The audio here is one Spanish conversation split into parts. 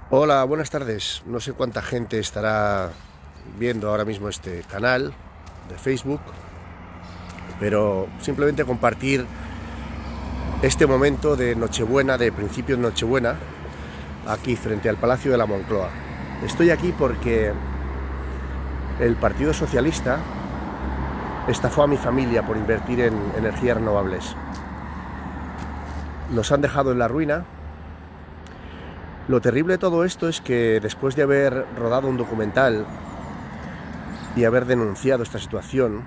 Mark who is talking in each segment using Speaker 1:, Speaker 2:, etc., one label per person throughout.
Speaker 1: Hola, buenas tardes. No sé cuánta gente estará viendo ahora mismo este canal de Facebook, pero simplemente compartir este momento de Nochebuena, de principio de Nochebuena, aquí frente al Palacio de la Moncloa. Estoy aquí porque el Partido Socialista estafó a mi familia por invertir en energías renovables. Nos han dejado en la ruina. Lo terrible de todo esto es que después de haber rodado un documental y haber denunciado esta situación,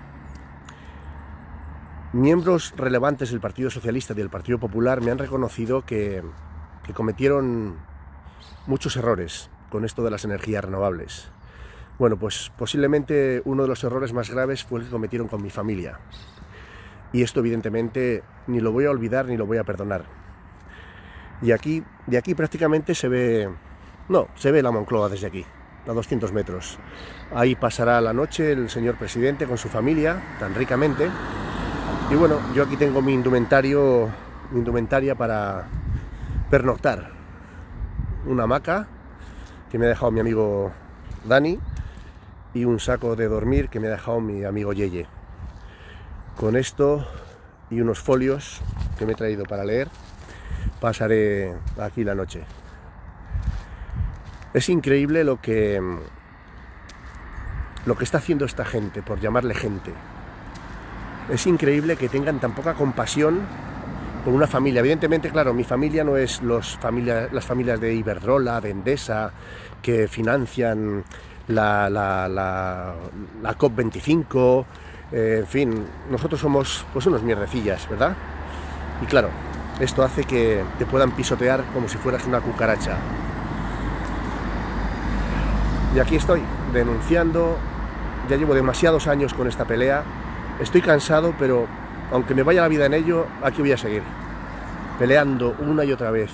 Speaker 1: miembros relevantes del Partido Socialista y del Partido Popular me han reconocido que cometieron muchos errores con esto de las energías renovables. Bueno, pues posiblemente uno de los errores más graves fue el que cometieron con mi familia. Y esto evidentemente ni lo voy a olvidar ni lo voy a perdonar. Y de aquí prácticamente se ve la Moncloa desde aquí, a 200 metros. Ahí pasará la noche el señor presidente con su familia, tan ricamente. Y bueno, yo aquí tengo mi indumentaria para pernoctar. Una hamaca que me ha dejado mi amigo Dani y un saco de dormir que me ha dejado mi amigo Yeye. Con esto y unos folios que me he traído para leer, pasaré aquí la noche. Es increíble lo que está haciendo esta gente, por llamarle gente. Es increíble que tengan tan poca compasión con una familia. Evidentemente, claro, mi familia no es las familias de Iberdrola, de Endesa, que financian la COP25, en fin, nosotros somos pues unos mierdecillas, ¿verdad? Y claro, esto hace que te puedan pisotear como si fueras una cucaracha. Y aquí estoy, denunciando. Ya llevo demasiados años con esta pelea. Estoy cansado, pero aunque me vaya la vida en ello, aquí voy a seguir. Peleando una y otra vez.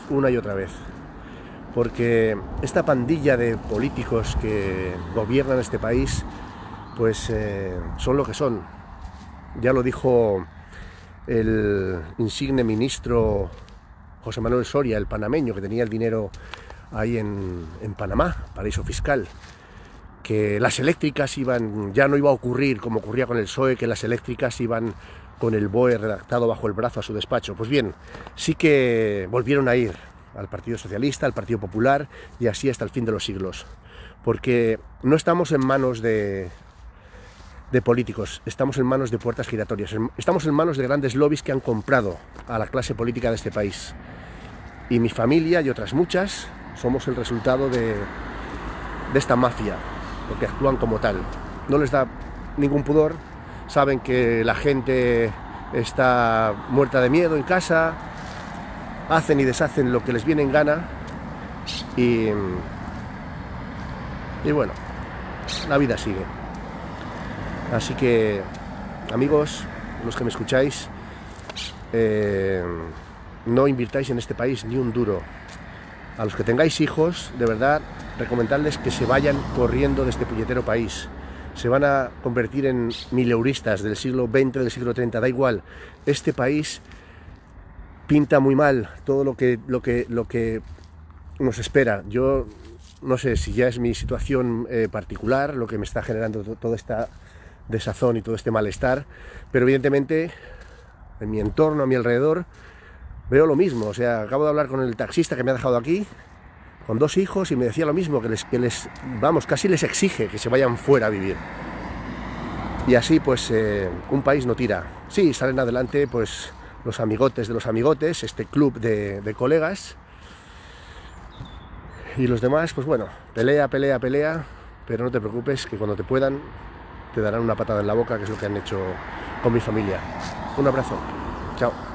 Speaker 1: Porque esta pandilla de políticos que gobiernan este país, pues son lo que son. Ya lo dijo el insigne ministro José Manuel Soria, el panameño, que tenía el dinero ahí en Panamá, paraíso fiscal, que las eléctricas ya no iba a ocurrir como ocurría con el PSOE, que las eléctricas iban con el BOE redactado bajo el brazo a su despacho. Pues bien, sí que volvieron a ir al Partido Socialista, al Partido Popular, y así hasta el fin de los siglos, porque no estamos en manos de políticos, estamos en manos de puertas giratorias, estamos en manos de grandes lobbies que han comprado a la clase política de este país. Y mi familia y otras muchas somos el resultado de esta mafia, porque actúan como tal. No les da ningún pudor, saben que la gente está muerta de miedo en casa, hacen y deshacen lo que les viene en gana y bueno, la vida sigue. Así que, amigos, los que me escucháis, no invirtáis en este país ni un duro. A los que tengáis hijos, de verdad, recomendarles que se vayan corriendo de este puñetero país. Se van a convertir en mileuristas del siglo XX, del siglo 30, da igual. Este país pinta muy mal todo lo que nos espera. Yo no sé si ya es mi situación particular lo que me está generando toda esta desazón y todo este malestar, pero evidentemente en mi entorno, a mi alrededor, veo lo mismo. O sea, acabo de hablar con el taxista que me ha dejado aquí, con 2 hijos, y me decía lo mismo, casi les exige que se vayan fuera a vivir. Y así pues un país no tira. Sí, salen adelante pues los amigotes de los amigotes, este club de colegas, y los demás, pues bueno, pelea, pero no te preocupes, que cuando te puedan te darán una patada en la boca, que es lo que han hecho con mi familia. Un abrazo, chao.